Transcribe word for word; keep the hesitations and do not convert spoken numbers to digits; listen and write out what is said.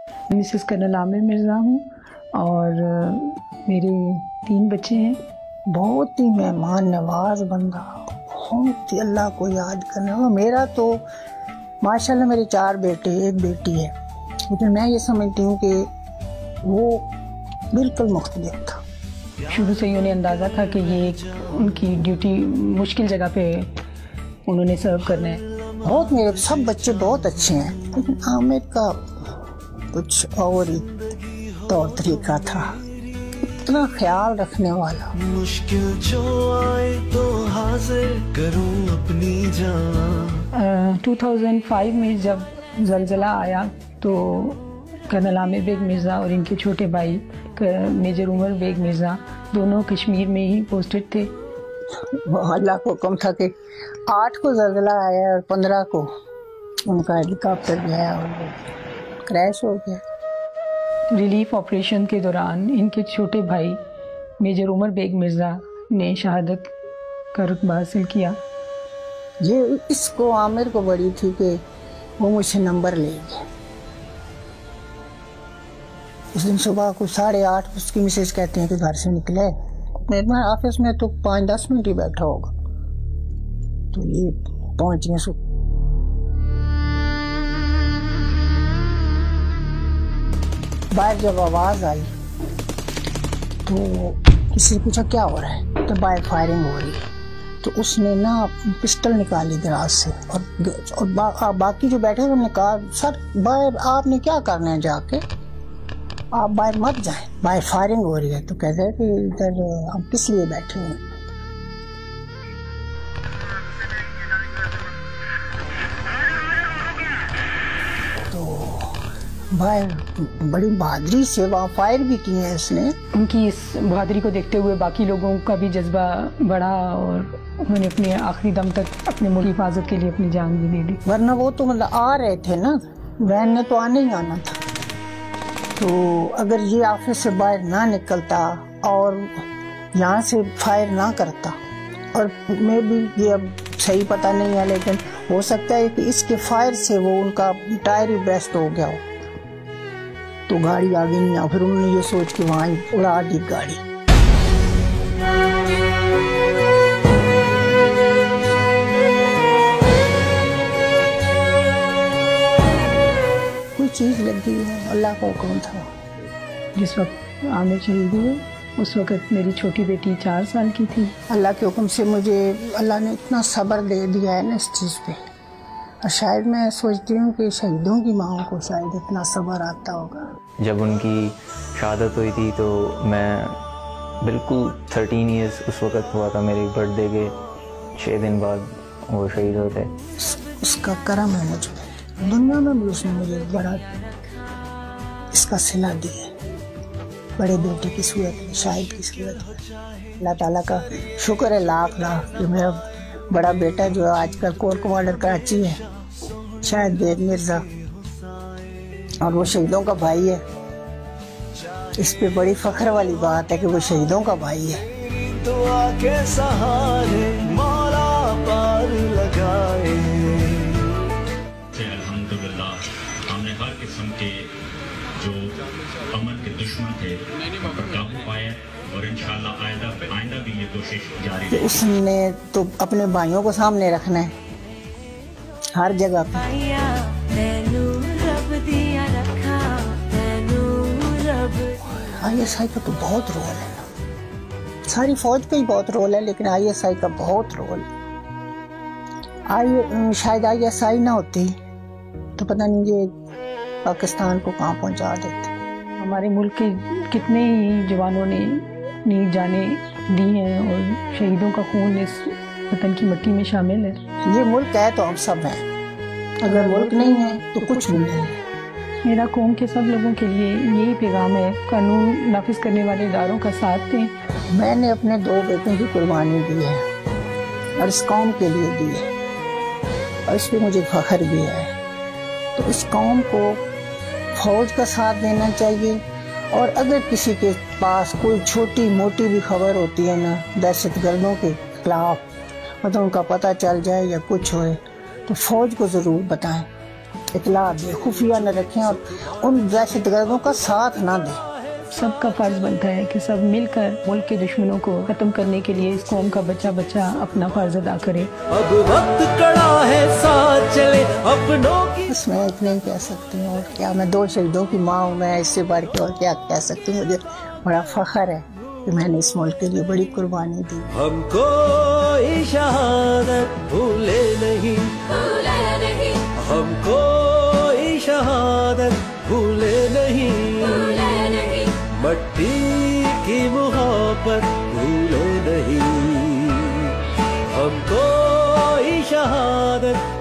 Mrs colonel عامر مرزا ہوں اور میرے تین بچے ہیں. بہت ہی مہمان نواز بندہ، بہت ہی اللہ کو یاد کرنے والا. میرا تو ماشاءاللہ میرے چار بیٹے ایک بیٹی ہے، لیکن میں یہ سمجھتی ہوں کہ وہ بالکل مختلف تھا. شروع سے ہی انہیں اندازہ تھا کہ یہ ان کی ڈیوٹی مشکل جگہ پہ انہوں نے سرو کرنا ہے. بہت میرے سب بچے بہت اچھے ہیں، لیکن عامر کا کچھ اور ہی طور طریقہ تھا، اتنا خیال رکھنے والا. مشکل جو آئے تو حاضر کروں اپنی جان. ٹو تھاؤزینڈ فائیو میں جب زلزلہ آیا تو کرنل عامر بیگ مرزا اور ان کے چھوٹے بھائی میجر عمر بیگ مرزا دونوں کشمیر میں ہی پوسٹڈ تھے. اللہ کو حکم تھا کہ آٹھ کو زلزلہ آیا اور پندرہ کو ان کا ہیلی کاپٹر گیا اور وہ کریش ہو گیا. ریلیف آپریشن کے دوران ان کے چھوٹے بھائی میجر عمر بیگ مرزا نے شہادت کا رتبہ حاصل کیا. یہ اس کو عامر کو بڑی تھی کہ وہ مجھ سے نمبر لے گئے. اس دن صبح کو ساڑھے آٹھ اس کی مسز کہتے ہیں کہ گھر سے نکلے. میں آفس میں تو پانچ دس منٹ ہی بیٹھا ہوگا تو یہ پہنچنے سے باہر جب آواز آئی تو کسی سے پوچھا کیا ہو رہا ہے، تو باہر فائرنگ ہو رہی ہے. تو اس نے نا پسٹل نکالی دراز سے اور اور با, باقی جو بیٹھے انہوں نے کہا سر باہر آپ نے کیا کرنا ہے، جا کے آپ باہر مت جائیں، باہر فائرنگ ہو رہی ہے. تو کہتے ہیں کہ ادھر ہم کس لیے بیٹھے ہیں. تو باہر بڑی بہادری سے وہاں فائر بھی کی ہے اس نے. ان کی اس بہادری کو دیکھتے ہوئے باقی لوگوں کا بھی جذبہ بڑھا اور انہوں نے اپنے آخری دم تک اپنے ملک کی حفاظت کے لیے اپنی جان بھی دے دی. ورنہ وہ تو مطلب آ رہے تھے نا، وین نے تو آنے ہی آنا تھا. تو اگر یہ آفس سے باہر نہ نکلتا اور یہاں سے فائر نہ کرتا، اور میں بھی یہ اب صحیح پتہ نہیں ہے لیکن ہو سکتا ہے کہ اس کے فائر سے وہ ان کا ٹائر ہی بیسٹ ہو گیا ہو تو گاڑی آگے نہیں آ. پھر انہوں نے یہ سوچ کے وہاں اڑا دی گاڑی. کوئی چیز لگی ہے، اللہ کا حکم تھا. جس وقت عامر شہید ہوئے اس وقت میری چھوٹی بیٹی چار سال کی تھی. اللہ کے حکم سے مجھے اللہ نے اتنا صبر دے دیا ہے نا اس چیز پہ، اور شاید میں سوچتی ہوں کہ شہیدوں کی ماں کو شاید اتنا صبر آتا ہوگا. جب ان کی شہادت ہوئی تھی تو میں بالکل تھرٹین ایئرس اس وقت ہوا تھا، میرے برتھ ڈے کے چھ دن بعد وہ شہید ہوتے. اس کا کرم ہے مجھ پہ، دنیا میں بھی اس نے مجھے بڑا اس کا صلہ دی ہے، بڑے بیٹے کی صورت میں، شاہد کی صورت میں. اللہ تعالیٰ کا شکر ہے لاکھ لاکھ کہ میرا بڑا بیٹا جو آج کل کور کمانڈر کراچی ہے، شاہد بیگ مرزا، اور وہ شہیدوں کا بھائی ہے. اس پہ بڑی فخر والی بات ہے کہ وہ شہیدوں کا بھائی ہے. تو آکے سہارے مولا پار لگائے. الحمدللہ ہم نے ہر قسم کے جو امن کے دشمن تھے ان پر قابو پایا اور انشاءاللہ آئندہ آئندہ بھی یہ کوشش جاری رہے. اس نے تو اپنے بھائیوں کو سامنے رکھنا ہے ہر جگہ پہ. آئی ایس آئی کا تو بہت رول ہے، ساری فوج کا ہی بہت رول ہے، لیکن آئی ایس آئی کا بہت رول ہے. آئی شاید آئی ایس آئی نہ ہوتی تو پتہ نہیں یہ پاکستان کو کہاں پہنچا دیتے. ہمارے ملک کے کتنے ہی جوانوں نے اپنی جانیں دی ہیں اور شہیدوں کا خون اس وطن کی مٹی میں شامل ہے. یہ ملک ہے تو ہم سب ہیں، اگر ملک نہیں ہے تو کچھ بھی نہیں ہے. میرا قوم کے سب لوگوں کے لیے یہی پیغام ہے، قانون نافذ کرنے والے اداروں کا ساتھ دیں. میں نے اپنے دو بیٹوں کی قربانی دی ہے اور اس قوم کے لیے دی ہے، اور اس پہ مجھے فخر بھی ہے. تو اس قوم کو فوج کا ساتھ دینا چاہیے، اور اگر کسی کے پاس کوئی چھوٹی موٹی بھی خبر ہوتی ہے نا دہشت گردوں کے خلاف، مطلب ان کا پتہ چل جائے یا کچھ ہوئے تو فوج کو ضرور بتائیں اطلاع دیں، خفیہ نہ رکھیں اور ان دہشت گردوں کا ساتھ نہ دیں. سب کا فرض بنتا ہے کہ سب مل کر ملک کے دشمنوں کو ختم کرنے کے لیے اس قوم کا بچہ بچہ اپنا فرض ادا کرے. اب وقت کڑا ہے ساتھ چلے اپنوں کی. بس میں اتنا ہی کہہ سکتی ہوں، اور کیا، میں دو شہیدوں کی ماں ہوں، میں اس سے بڑھ کے اور کیا کہہ سکتی ہوں. مجھے بڑا فخر ہے کہ میں نے اس ملک کے لیے بڑی قربانی دی. ہم کوئی شہادت بھولے نہیں، ہم کوئی شہادت بھولے نہیں، مٹی کی محبت بھولے نہیں، ہم کوئی شہادت